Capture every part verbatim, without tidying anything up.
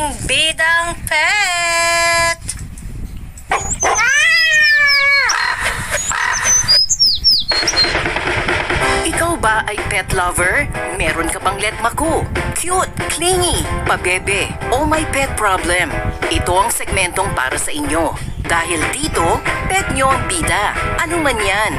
ating bidang pet! Ikaw ba ay pet lover? Meron ka bang letmaku? Cute, clingy, pabebe, o may pet problem? Ito ang segmentong para sa inyo. Dahil dito, pet nyo ang bida. Ano man yan.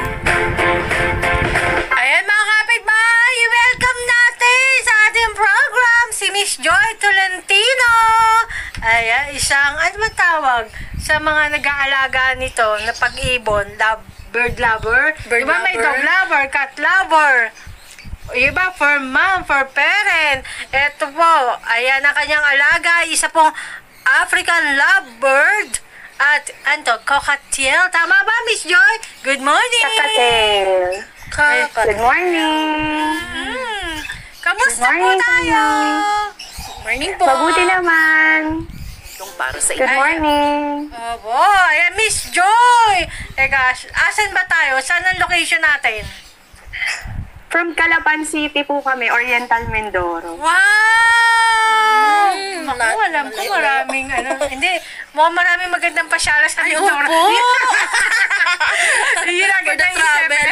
Ayan mga kapitbahay, welcome natin sa ating program si Miss Joy Tolentino. Ayan, isang, ano ba tawag sa mga nag-aalaga nito na pag-ibon, love, bird lover? Bird Diba may lover. dog lover, cat lover? Iba for mom, for parent. Ito po, ayan ang kanyang alaga, isa pong African lovebird at ano, cockatiel. Tama ba, Miss Joy? Good morning! Kakatel. Kakat. Good morning. Hmm. Kamusta Good po morning, tayo? Morning po. Mabuti naman. Itong para sa Good inyo. morning. Opo, ayan, Miss Joy! Teka, asan ba tayo? Saan ang location natin? From Calapan City po kami, Oriental Mindoro. Wow! Mm, Naku, na- alam ko malay- maraming ano. Hindi, mukhang maraming magandang pasyala sa Ay, Mindoro. opo. Yun ang For the ganda travel.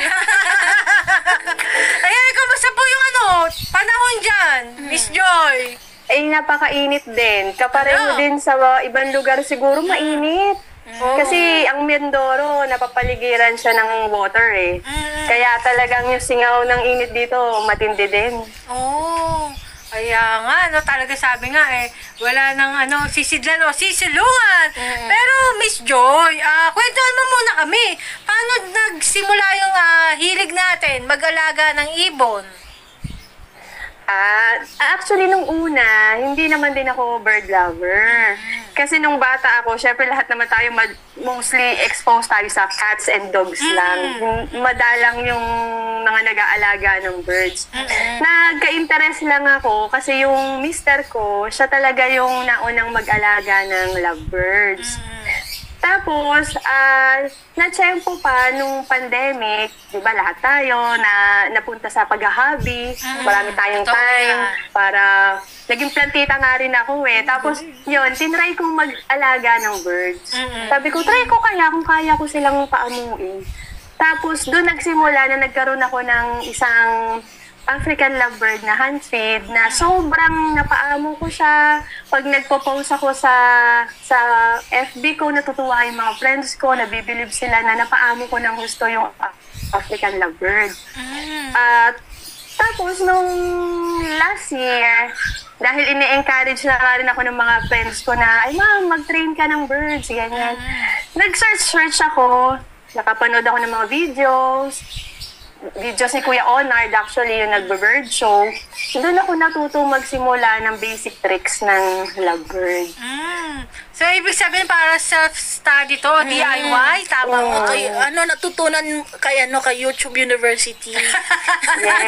Ayan, kamusta po yung ano, panahon dyan, Miss Joy? Ay, napakainit din. Kapareho Ano? din sa mga ibang lugar siguro mainit. Oo. Kasi ang Mindoro, napapaligiran siya ng water eh. Mm. Kaya talagang yung singaw ng init dito, matindi din. Oh, kaya nga, no, talaga sabi nga eh, wala nang ano, sisidlan o sisilungan. Pero Miss Joy, ah, kwentuhan mo muna kami. Paano nagsimula yung ah, hilig natin mag-alaga ng ibon? Ah, actually nung una, hindi naman din ako bird lover. Kasi nung bata ako, syempre lahat naman tayo mad- mostly exposed tayo sa cats and dogs lang. Yung Madalang yung mga nag-aalaga ng birds. Nagka-interest lang ako kasi yung mister ko, siya talaga yung naunang mag-alaga ng lovebirds. Tapos, ah, na-tsempo pa nung pandemic, di ba lahat tayo na napunta sa pag-hobby, marami tayong Totoo time yan. para naging plantita nga rin ako eh. Tapos, yun, tinry kong mag-alaga ng birds. Mm-mm. Sabi ko, try ko kaya kung kaya ko silang paamuin. Tapos, doon nagsimula na nagkaroon ako ng isang African lovebird na hand feed na sobrang napaamo ko siya. Pag nagpo-post ako sa sa F B ko, natutuwa yung mga friends ko, nabibilib sila na napaamo ko ng gusto yung African lovebird. At tapos nung last year, dahil ini-encourage na nga rin ako ng mga friends ko na, ay ma'am, mag-train ka ng birds, ganyan. Nag-search-search ako, nakapanood ako ng mga videos, videos ni Kuya Onard, actually, yung nagbe-bird show. Doon ako natuto magsimula ng basic tricks ng lovebird. Mm. So, ibig sabihin para self-study to, D I Y, tama mo? Kay, ano, natutunan kay, ano, kay YouTube University. Yes.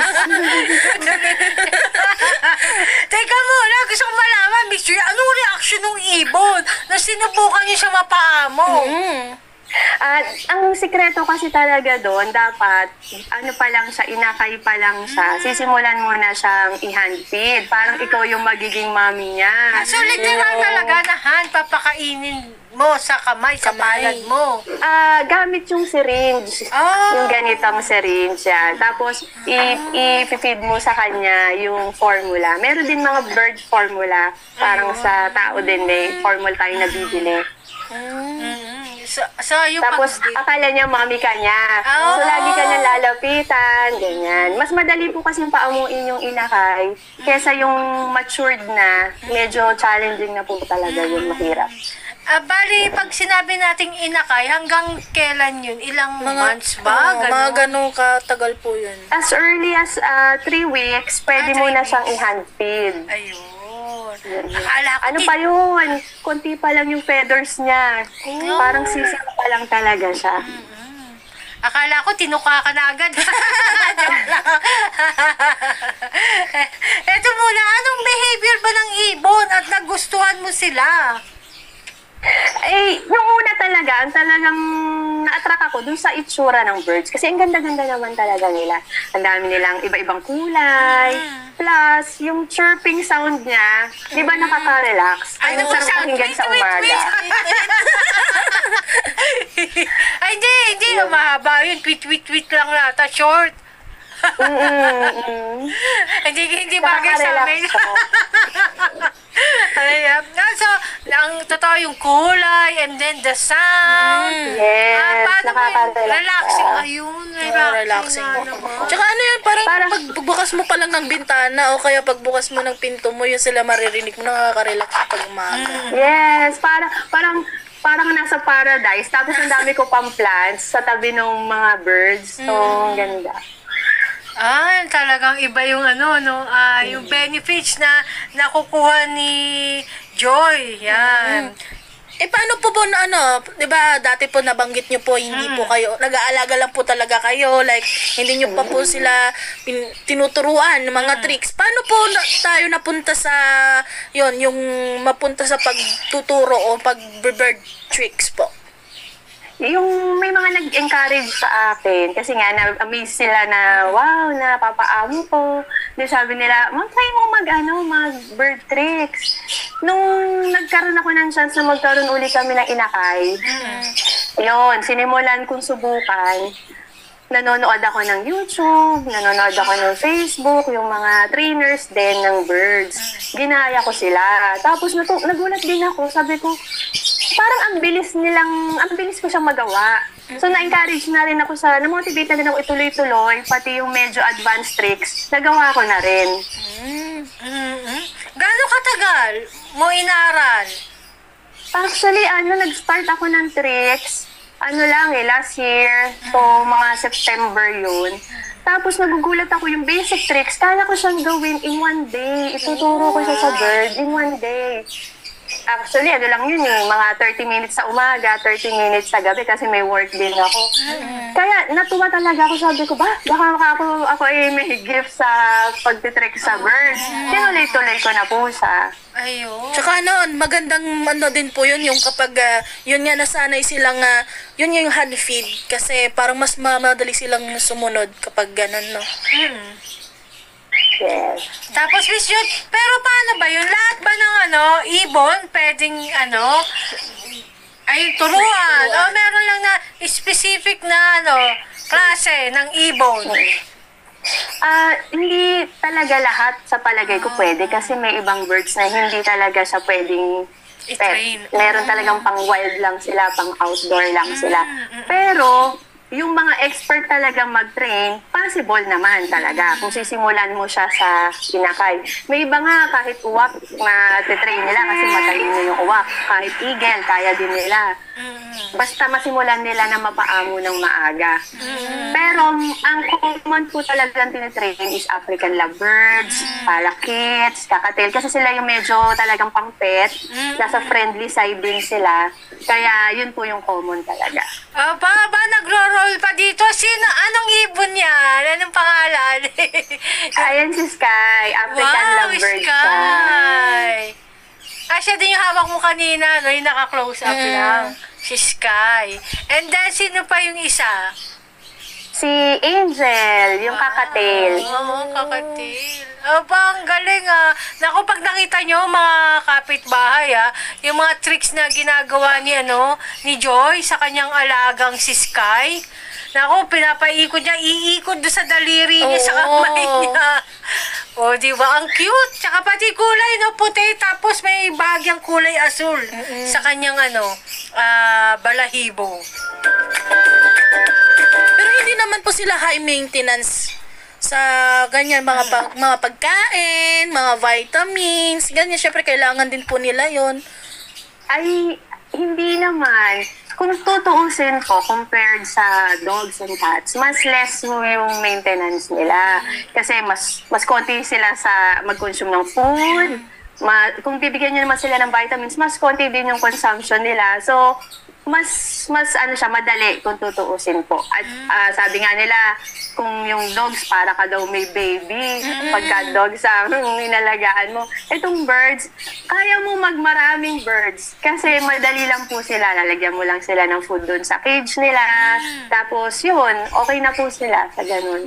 Teka muna, gusto kong malaman, Miss Joy, anong reaction ng ibon na sinubukan niyo siya mapaamo? mm. At ang sikreto kasi talaga doon, dapat, ano pa lang siya, inakay pa lang siya. Sisimulan mo na siyang i-hand feed. Parang ikaw yung magiging mami niya. So, literal talaga na hand, papakainin mo sa kamay, sa Kamay. palad mo. Ah, gamit yung syringe. Ah. Yung ganitong syringe yan. Tapos, i- i-feed mo sa kanya yung formula. Meron din mga bird formula. Parang sa tao din, may formula tayo nabibili. Mm-hmm. So, so, yung Tapos, pag- akala niya mami ka niya. Oh. So, lagi ka niya lalapitan, ganyan. Mas madali po kasi paamuin yung inakay kesa yung matured na, medyo challenging na po talaga yung mahirap. Ah, bali, pag sinabi nating inakay, hanggang kailan yun? Ilang months ba? Oo, Ganon? mga ganun katagal po yun. As early as uh, three weeks, pwede Ah, mo three na siyang weeks. i-hand feed. Ayun. Akala ko, Ano ti- pa yun? Kunti pa lang yung feathers niya. Oh. Parang sisip pa lang talaga siya. Akala ko, tinuka ka na agad. Joke lang. Eto muna, anong behavior ba ng ibon at nagustuhan mo sila? Eh, yung una talaga, ang talagang na-attract ako dun sa itsura ng birds. Kasi ang ganda-ganda naman talaga nila. Ang dami nilang iba-ibang kulay. Plus, Tapos, yung chirping sound niya, di ba nakaka-relax? Ay, Ang sarap nagpa-sound. pakinggan Wait, sa wait, umaga. wait. Ay, hindi, hindi. Mahaba yun. Tweet, tweet, tweet lang nata. Short. Mm-mm. Hindi, hindi bagay sa amin. Nakaka-relax siya. Ay, ah, so, ang totoo yung kulay and then the sound. Yes, Ah, paano mo yun? nakaka-relax Relaxing. siya. Ayun, Oh, relaxing, relaxing. nga naman. Tsaka ano yan, parang, Parang- pagbukas mo pa lang ng bintana o kaya pagbukas mo ng pinto mo, yun sila maririnig mo, nakaka-relax pag umaga. Yes, parang, parang, parang nasa paradise. Tapos ang dami ko pang plants sa tabi ng mga birds. So, ang ganda. Ah, talagang iba yung ano, no, ah, yung benefits na nakukuha ni Joy. Yan. Eh, paano po po na ano, di ba, dati po nabanggit nyo po, hindi po kayo, nag-aalaga lang po talaga kayo, like, hindi nyo pa po sila pin, tinuturuan ng mga tricks. Paano po na, tayo napunta sa, yon yung mapunta sa pagtuturo o pag-bird tricks po? Yung may mga nag-encourage sa akin kasi nga na-amaze sila na wow, napapaamo ko. Di sabi nila, mag-try mo mag, ano, mag bird tricks. Nung nagkaroon ako ng chance na magkaroon uli kami ng inakay, yun, sinimulan kong subukan. Nanonood ako ng YouTube, nanonood ako ng Facebook, yung mga trainers din ng birds. Ginaya ko sila. Tapos natu- nagulat din ako, sabi ko, parang ang bilis nilang, ang bilis ko siyang magawa. So, na-encourage na rin ako sa, na-motivate na rin ako ituloy-tuloy, pati yung medyo advanced tricks, nagawa ko na rin. Mm-hmm. Gano'ng katagal mo inaral? Actually, ano, nag-start ako ng tricks, ano lang eh, last year, so mga September yun. Tapos nagugulat ako yung basic tricks, kaya ko siyang gawin in one day. Ituturo ko siya sa bird in one day. Actually, ano lang yun eh, mga thirty minutes sa umaga, thirty minutes sa gabi kasi may work din ako. Kaya natuwa talaga ako, sabi ko, ba, baka ako, ako ay may gift sa pagtitrick sa birds. Tinuloy-tuloy ko na po siya. Ayun. Tsaka ano, magandang ano din po yun, yung kapag ah, yun nga nasanay silang, ah, yun yung honey feed, kasi parang mas mamadali silang sumunod kapag ganun, no? Mm. Yes. Tapos, Miss Jud, pero paano ba yun? Lahat ba ng ano, ibon, pwedeng ano, ay turuan? O meron lang na specific na ano, klase ng ibon? Ah, hindi talaga lahat sa palagay ko pwede kasi may ibang birds na hindi talaga siya pwedeng I-train. pet. Meron talagang pang wild lang sila, pang outdoor lang sila. Pero yung mga expert talaga mag-train, possible naman talaga kung sisimulan mo siya sa inakay. May iba nga kahit uwak na titrain nila kasi matayin na yung uwak. Kahit eagle, kaya din nila. Basta masimulan nila na mapaamo ng maaga. Pero ang common po talagang tinitrain is African lovebirds, parakeets, kakatail. Kasi sila yung medyo talagang pang-pet. Nasa friendly side din sila. Kaya yun po yung common talaga. Aba, ba, nagro-roll pa dito. Sino? Anong ibon yan? Anong pangalan? Ayan si Sky, African Wow, lovebird siya. Sky! Ah, siya din yung hawak mo kanina, no? Yung naka-close up lang. Si Sky. And then, sino pa yung isa? Si Angel, yung kakatail. Oo, kakatil. Aba, ang galing ah. Naku, pag nakita nyo, mga kapitbahay ah, yung mga tricks na ginagawa ni, ano, ni Joy sa kanyang alagang si Sky. Naku, pinapaikot niya, iikot doon sa daliri niya, sa Oo. kamay niya. O, di ba? Ang cute. Tsaka pati kulay, no? Puti, tapos may bagyang kulay asul sa kanyang, ano, ah, balahibo. Pero hindi naman po sila high maintenance sa ganyan, mga pag, mga pagkain, mga vitamins, ganyan. Syempre, kailangan din po nila yon. Ay, hindi naman. Kung tutuusin ko, compared sa dogs and cats, mas less yung maintenance nila. Kasi mas mas konti sila sa mag-consume ng food. Ma, kung bibigyan nyo naman sila ng vitamins, mas konti din yung consumption nila. So, mas mas ano siya, madali kung tutuusin po. At ah, sabi nga nila, kung yung dogs, para ka daw may baby. Pagka dogs ang inalagaan mo. Itong birds, kaya mo magmaraming birds. Kasi madali lang po sila. Lalagyan mo lang sila ng food doon sa cage nila. Tapos yun, okay na po sila sa ganun.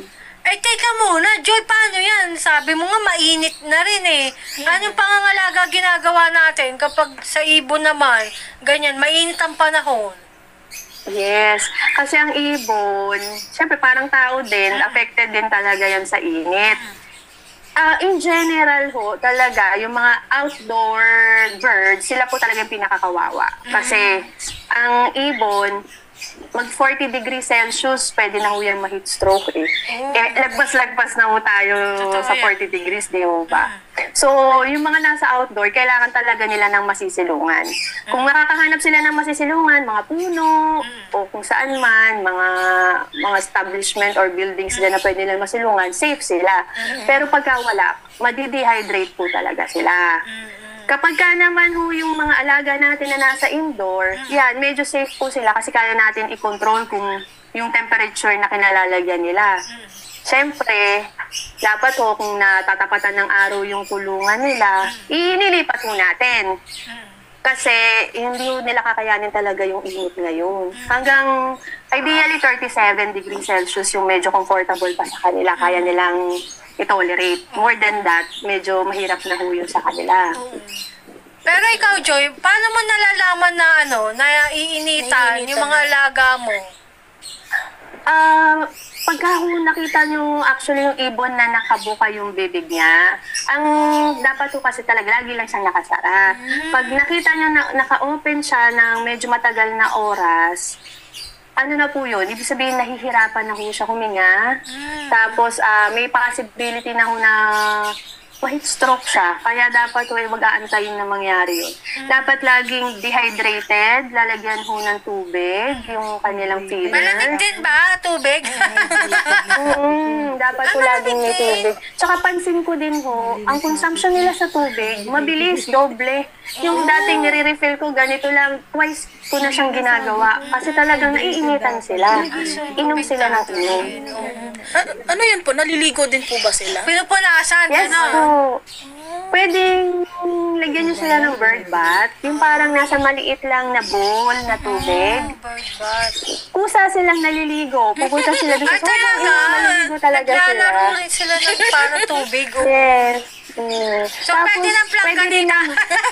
Ay, teka muna, Joy, paano yan? Sabi mo nga, mainit na rin eh. Anong pangangalaga ginagawa natin kapag sa ibon naman, ganyan, mainit ang panahon? Yes. Kasi ang ibon, syempre parang tao din, affected din talaga yan sa init. Ah, in general ho, talaga, yung mga outdoor birds, sila po talaga yung pinakakawawa. Kasi ang ibon, mag forty degrees Celsius, pwede na ho yan ma-heat stroke eh. Eh, lagpas-lagpas na ho tayo Totoo sa yan. forty degrees, di ho ba? So, yung mga nasa outdoor, kailangan talaga nila ng masisilungan. Kung nakakahanap sila ng masisilungan, mga puno, o kung saan man, mga mga establishment or buildings dyan na pwede nilang masilungan, safe sila. Pero pagka wala, madi-dehydrate po talaga sila. Kapag ka naman ho yung mga alaga natin na nasa indoor, yan, medyo safe po sila kasi kaya natin i-control kung yung temperature na kinalalagyan nila. Siyempre, dapat ho kung natatapatan ng araw yung kulungan nila, inilipat ho natin. Kasi hindi ho nila kakayanin talaga yung init ngayon. Hanggang ideally thirty-seven degrees Celsius yung medyo comfortable pa sa kanila, kaya nilang i-tolerate. More than that, medyo mahirap na ho yun sa kanila. Pero ikaw, Joy, paano mo nalalaman na ano, na iinitan Naiinitan yung mga na. alaga mo? Ah, pagka ho nakita nyo actually yung ibon na nakabuka yung bibig niya, ang dapat ho kasi talaga lagi lang siyang nakasara. Pag nakita nyo na naka-open siya ng medyo matagal na oras, ano na po yun, ibig sabihin nahihirapan na ho siya huminga. Tapos ah, may possibility na ho na ma-heat stroke siya. Kaya dapat ho ay mag-aantayin na mangyari yun. Dapat laging dehydrated, lalagyan ho ng tubig, yung kanilang feeder. Malamig din ba, tubig? Mm, dapat po laging may tubig. Tsaka pansin ko din ho, ang consumption nila sa tubig, mabilis, doble. Yung dating nire-refill ko, ganito lang, twice ko na siyang ginagawa. Kasi talagang naiinitan sila. Inom sila ng inom. A- ano yan po? Naliligo din po ba sila? Pinupunasan, Yes ano? po. Pwedeng lagyan nyo sila ng bird bath. Yung parang nasa maliit lang na bowl na tubig. Bird bath. Kusa silang naliligo. Pupunta sila doon Ay, sa talaga? sobrang naliligo talaga sila. Naglalaro rin sila ng parang tubig. oh. Yes. Mm. So, pwede ng plug pwede din kanina. naman-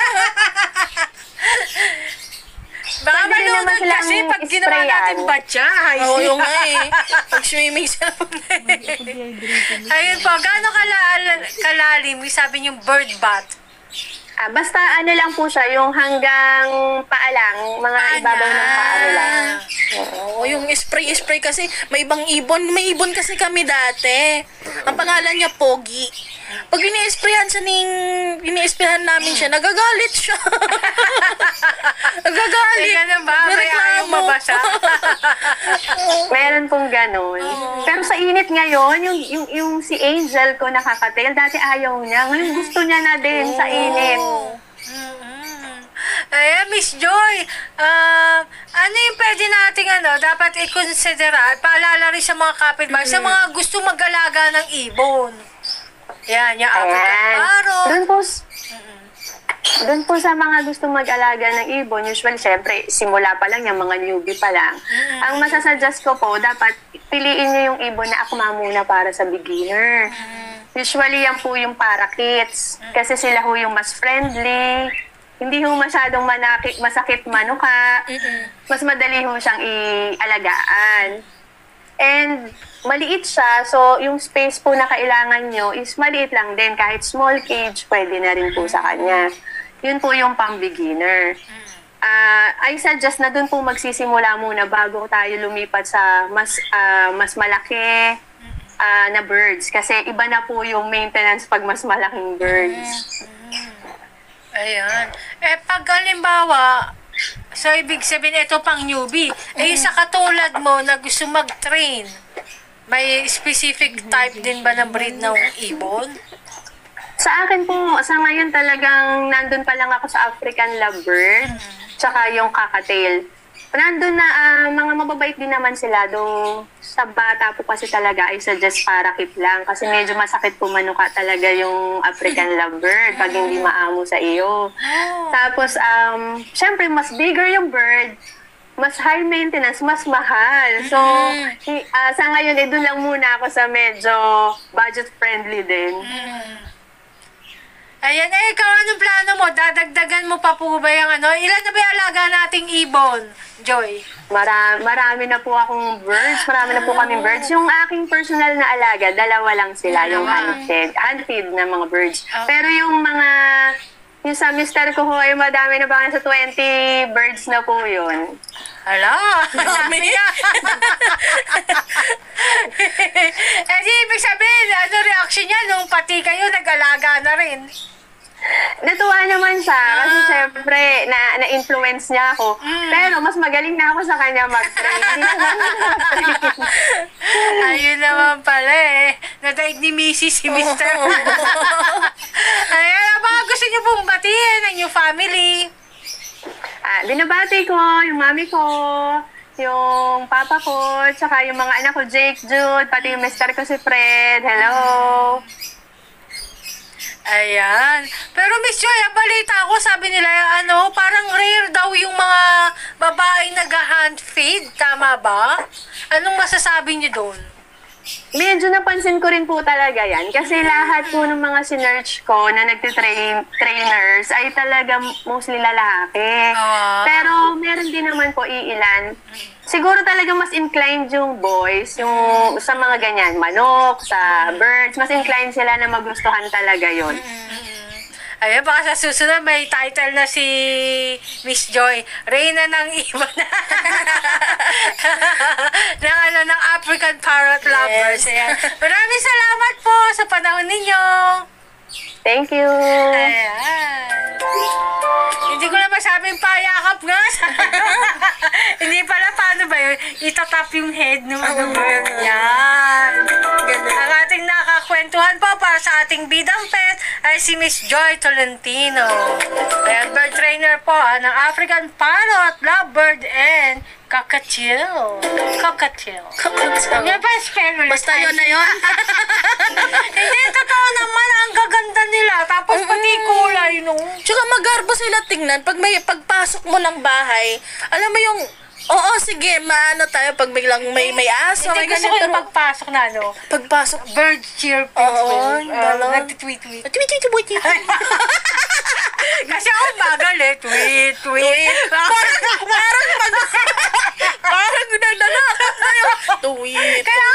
Baka Pwede rin naman malunod silang kasi pag ginawa sprayan. natin batya. Ay, Oo, yung nga eh. Pag-swimming sila. Ayun po, gaano kala- kalalim, yung sabi niyong bird bath? Ah, basta ano lang po siya, yung hanggang paa lang, mga ibabaw ng paa nila. Oo, yung spray-spray kasi, may ibang ibon. May ibon kasi kami dati. Ang pangalan niya, Pogi. Pag ini-sprayan siya ning, ini-sprayan namin siya, nagagalit siya. nagagalit. Ay, ganun ba? May Nagreklamo. ayaw mabasa? Meron pong ganun. Pero sa init ngayon, yung, yung, yung si Angel ko nakakatail, dati ayaw niya. Ngayon gusto niya na din sa init. Mm-mm. Ayan, Miss Joy, ah, ano yung pwede nating ano, dapat i-considera, paalala rin sa mga kapitbahay, sa mga gusto mag-alaga ng ibon. Yan, yung African Ayan. parrot. Doon po, s- doon po sa mga gusto mag-alaga ng ibon, usually, syempre, simula pa lang, yung mga newbie pa lang. Ang masasuggest ko po, dapat piliin niyo yung ibon na akma muna para sa beginner. Usually, yan po yung parakeets. Kasi sila ho yung mas friendly. Hindi ho masyadong manakit, masakit manuka. Mas madali ho siyang ialagaan. And maliit siya, so yung space po na kailangan nyo is maliit lang din. Kahit small cage, pwede na rin po sa kanya. Yun po yung pang beginner. Ah, I suggest na dun po magsisimula muna bago tayo lumipat sa mas ah, mas malaki ah, na birds. Kasi iba na po yung maintenance pag mas malaking birds. Ayan. Eh, pag halimbawa, so ibig sabihin, ito pang newbie, eh, sa katulad mo na gusto mag-train, may specific type din ba na breed ng ibon? Sa akin po, sa ngayon talagang nandun pa lang ako sa African lovebird, tsaka yung cockatiel. Nandun na, ah, mga mababait din naman sila. Though sa bata po kasi talaga, I suggest parakit lang. Kasi medyo masakit pumanuka talaga yung African lovebird pag hindi maamo sa iyo. Tapos, um, syempre, mas bigger yung bird, mas high maintenance, mas mahal. So, i- ah, sa ngayon, eh, doon lang muna ako sa medyo budget-friendly din. Ayan, eh, ikaw, anong plano mo? Dadagdagan mo pa po ba yung ano? Ilan na ba yung alaga nating ibon, Joy? Mara- marami na po akong birds, marami na po kaming birds. Yung aking personal na alaga, dalawa lang sila, yung Dalawa. hunted, hunted na mga birds. Pero yung mga, yung sa mister ko ho, ay madami na ba sa twenty birds na po yun. Hala, dami na. Eh, di, ibig sabihin, ano reaction niya nung pati kayo nag-alaga na rin? Natuwa naman siya kasi syempre na, na-influence niya ako. Pero mas magaling na ako sa kanya mag-train. Hindi siya mag-train. Ayun naman pala eh. Nadaig ni Missus si Mister Ayan, baka gusto niyo pong batiin ang inyong family. Ah, binabati ko yung mami ko, yung papa ko, tsaka yung mga anak ko, Jake, Jude, pati yung mister ko si Fred. Hello! Ayan. Pero Miss Joy, ang balita ko, sabi nila, ano, parang rare daw yung mga babaeng nag-hand feed. Tama ba? Anong masasabi niyo doon? Medyo napansin ko rin po talaga yan kasi lahat po ng mga sinerch ko na nagtitrain trainers ay talaga mostly lalaki. Ah. Pero meron din naman po iilan. Siguro talaga mas inclined yung boys, yung sa mga ganyan, manok, sa birds, mas inclined sila na magustuhan talaga yon. Ayan, baka sa susunod may title na si Miss Joy, Reyna ng Ibon. ng ano, ng African Parrot Lovers. Ayan. Maraming salamat po sa panahon ninyo. Thank you! Ayan. Hindi ko na masabing payakap nga. Hindi pala, paano ba yun? Itatap yung head ng ano ba yun? Yan. Ang ating nakakwentuhan po para sa ating bidang pet ay si Miss Joy Tolentino. Ayan, bird trainer po ah, ng African Parrot, Lovebird, and Cockatiel. Cockatiel. Yan pa spell ulit. Basta yun na yun. Hindi, totoo naman. Ang gaganda nila. Tapos pati kulay, no? Tsaka magarbo sila tingnan. Pag may pagpasok mo ng bahay, alam mo yung, oo, sige, maano tayo pag biglang may may aso. Hindi, may gusto ko ganyan, yung pero pagpasok na, no? pagpasok, Bird cheer Oo, uh, gano'n. nagtitweet-tweet. tweet-tweet-tweet. Kasi ako bagal eh. Tweet, tweet. Parang, parang pag, parang naglalakad na yun. Tweet, Kaya